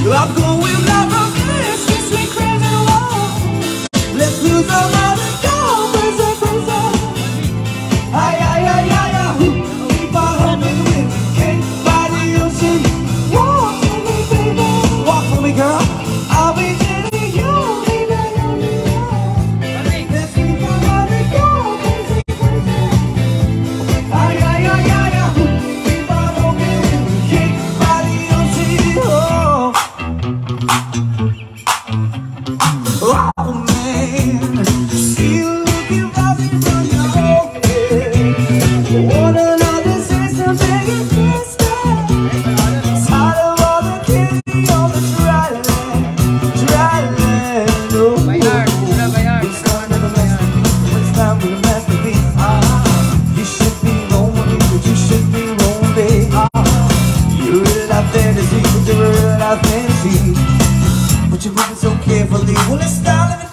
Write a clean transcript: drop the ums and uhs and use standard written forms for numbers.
I'm going like a fish, kiss me crazy, whoa. Let's lose our mind and go crazy, crazy. Ay, ay, ay, ay, ay. Keep our hope in the wind. Can't fight the ocean. Walk for me, baby. Walk for me, girl. I'll be telling you, baby. Let's keep our mind and go crazy, crazy. Ay, ay, ay, ay, ay. Keep our hope in the wind. Can't fight the ocean. Oh, man. See you looking rising from your home. What another system begging this man. Tired of all the kidding on the dry land. Oh, it's time for the masterpiece. It's time for the masterpiece. You should be lonely, but you should be lonely. You're real life fantasy, but you're a real life fantasy. But you're moving so carefully. Well, it's time